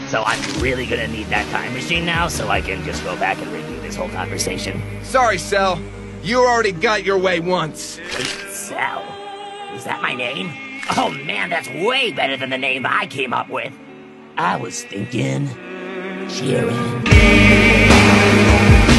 So I'm really gonna need that time machine now so I can just go back and review this whole conversation. Sorry, Cell. You already got your way once. Wait, Cell? Is that my name? Oh man, that's way better than the name I came up with. I was thinking... Jiren.